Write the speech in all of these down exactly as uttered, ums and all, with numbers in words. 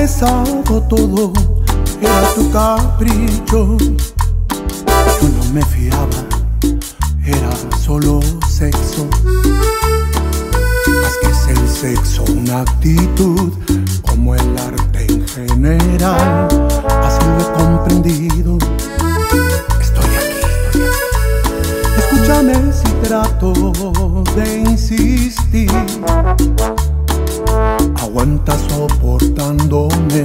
besado todo, era tu capricho. Yo no me fiaba, era solo sexo. Más que es el sexo, una actitud, como el arte en general. Así lo he comprendido. Estoy aquí, estoy aquí. Escúchame si trato de insistir. Aguanta soportándome.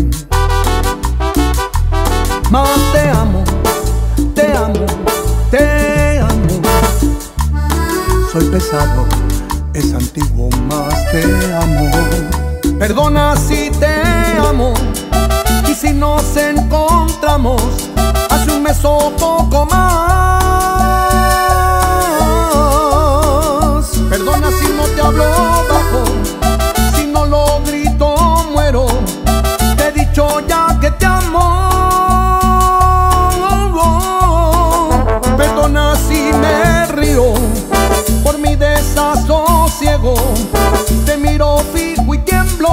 Más te amo, te amo, te amo. Soy pesado, es antiguo, más te amo. Perdona si te amo, y si nos encontramos hace un mes o poco más. Perdona si no te hablo bajo, si no lo grito muero. Te he dicho ya que te amo. Perdona si me río por mi desasosiego. Te miro fijo y tiemblo.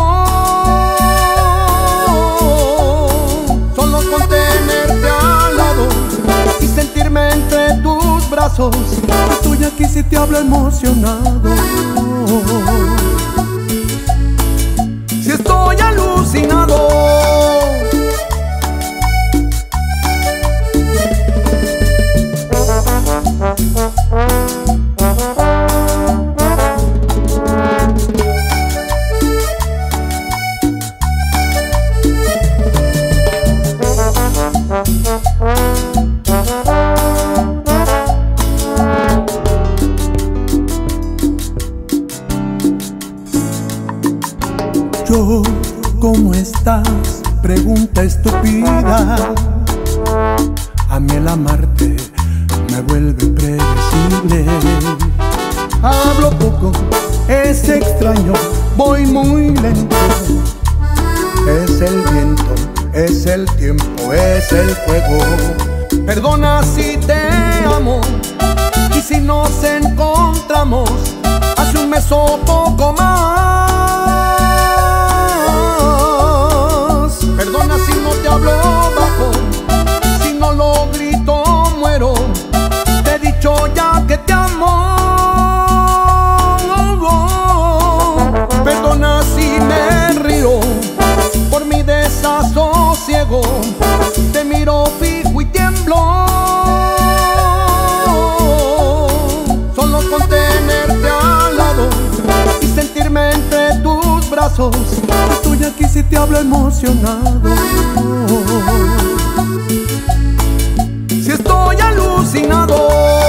Solo con tenerte al lado y sentirme entre tus brazos. Estoy aquí si te hablo emocionado. Si estoy alucinado. Yo, ¿cómo estás? Pregunta estúpida. A mí el amarte me vuelve predecible. Hablo poco, es extraño, voy muy lento. Es el viento, es el tiempo, es el fuego. Perdona si te amo, y si nos encontramos hace un mes o poco más. Perdona si no te hablo bajo, si no lo grito muero. Te he dicho ya que te amo. Perdona si me río por mi desasosiego. Te miro fijo y tiemblo. Solo con tenerte al lado y sentirme entre tus brazos. Estoy aquí si te hablo emocionado. Si estoy alucinado.